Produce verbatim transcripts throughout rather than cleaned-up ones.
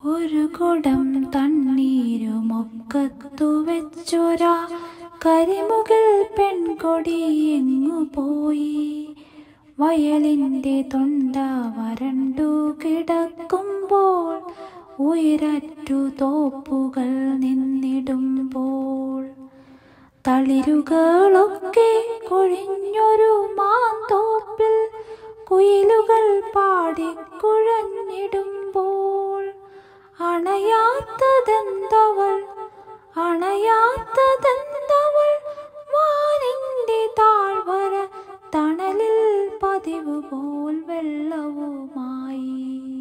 ഒരു കുടം തണ്ണീരുമൊക്കത്തു വെച്ചൊരാ കരിമുകിൽ പെൺകൊടി എങ്ങു പോയി. വയലിൻ്റെ തൊണ്ട വരണ്ടു കിടക്കുമ്പോൾ ഉയരറ്റു തോപ്പുകൾ നിന്നിടുമ്പോൾ തളിരുകളൊക്കെ കൊഴിഞ്ഞൊരു മാന്തോപ്പിൽ കുയിലുകൾ പാടിക്കുഴഞ്ഞിടുമ്പോൾ അണയാത്തതെന്തവൾ അണയാത്തതെന്തവൾ വാനിൻ്റെ താഴ്വര തണലിൽ പതിവ് പോൽ വെള്ളവുമായി.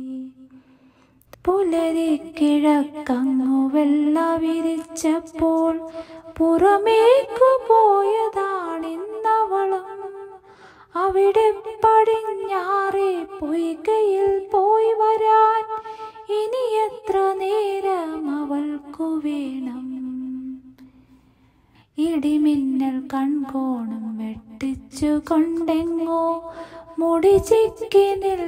പുലരിക്കിഴക്കങ്ങു വെള്ള വിരിച്ചപ്പോൾ പുറമേക്കു പോയതാണിന്നവളും. അവിടെ പടിഞ്ഞാറേ പൊയ്കയിൽ പോയി വരാൻ ഇനി എത്ര നേരം അവൾക്കു വേണം. ഇടിമിന്നൽ കൺകോണം വെട്ടിച്ചു കൊണ്ടെങ്ങോ മുടി ചിക്കി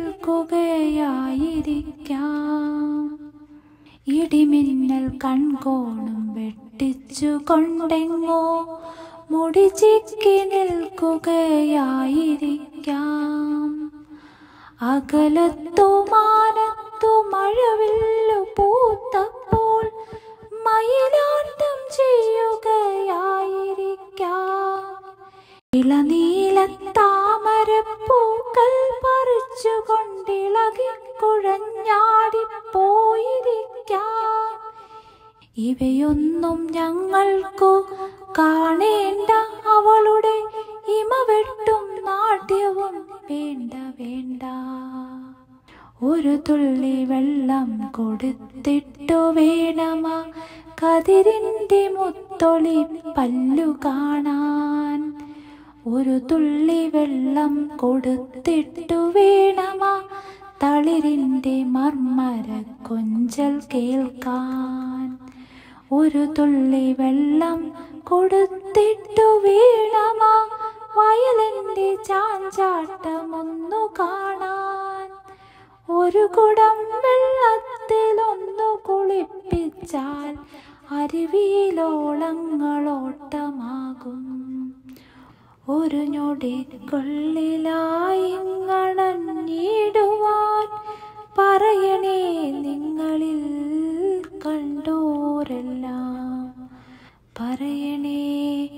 നിൽക്കുകയായിരിക്കാം. ഇടിമിന്നൽ കൺകോണം വെട്ടിച്ചു കൊണ്ടെങ്ങോ മുടി ചിക്കി നിൽക്കുകയായിരിക്കാം. അകലത്തു മാനത്തു മഴവില്ലു പൂത്തപ്പോൾ മയിലാട്ടം ചെയ്യുകയായിരിക്കാം. ഇളനീലത്താമരപ്പൂക്കൾ പറിച്ചുകൊണ്ടിളകി കുഴഞ്ഞാടിപ്പോയിരിക്കാം. ഇവയൊന്നും ഞങ്ങൾക്കു കാണേണ്ട അവളുടെ ഇമവെട്ടും നാട്യവും വേണ്ട വേണ്ട. ഒരു തുള്ളി വെള്ളം കൊടുത്തിട്ടു വേണമാ കതിരിൻ്റെ മുത്തൊളി പല്ലു കാണാൻ. ഒരു തുള്ളി വെള്ളം കൊടുത്തിട്ടു വേണമാ തളിരിൻ്റെ മർമ്മര കൊഞ്ചൽ കേൾക്കാൻ. ഒരു തുള്ളി വെള്ളം കൊടുത്തിട്ടു വേണമാ വയലിൻ്റെ ചാഞ്ചാട്ടമൊന്നു കാണാൻ. ഒരു കുടം വെള്ളത്തിലൊന്നു കുളിപ്പിച്ചാൽ അരുവിയിലോളങ്ങളോട്ടമാകും. ഒരു ഞൊടിക്കൊള്ളിലായിങ്ങണഞ്ഞിടുവാൻ പറയണേ നിങ്ങളിൽ കണ്ടോരെല്ലാം. പറയണേ